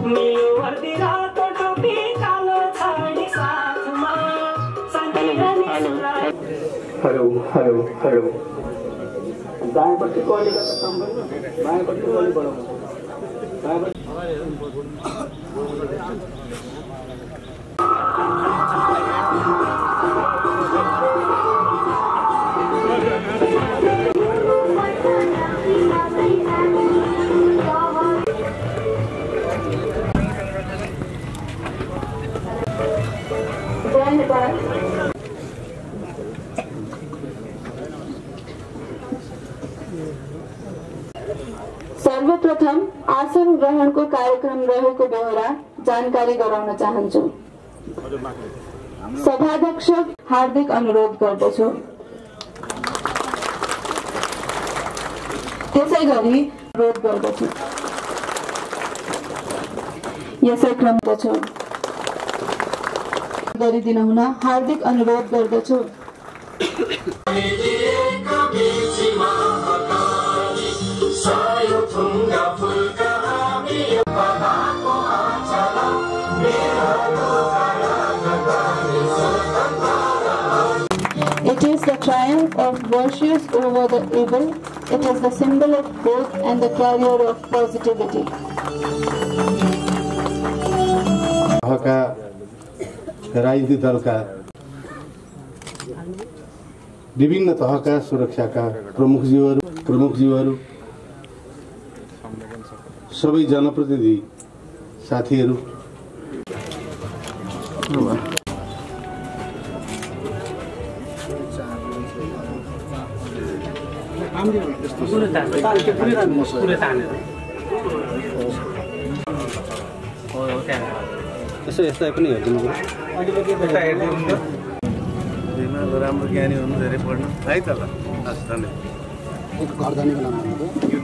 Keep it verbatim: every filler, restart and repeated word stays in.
Hello hello hello दाएँपट्टि को अलिकति कम गर्नु बायाँपट्टि को अलि बढाउनु सर्वप्रथम आसन ग्रहणको कार्यक्रम रहेको बेहोरा जानकारी गराउन चाहन्छु। सभाध्यक्ष हार्दिक अनुरोध गर्दछु। त्यसैगरी अनुरोध गर्दछु। यसै क्रमदछु गरिदिन हुन हार्दिक अनुरोध गर्दछु। It is the triumph of virtues over the evil. It is the symbol of growth and the carrier of positivity. तहका राजनीतिक दलका विभिन्न तहका सुरक्षाका प्रमुखज्यूहरू प्रमुखज्यूहरू सबै जनप्रतिनिधि साथीहरू यसो यस्तो पनि हेरिदिनु पर्यो राम्रो ज्ञानी हुनु धेरै पढ्नु है त ल।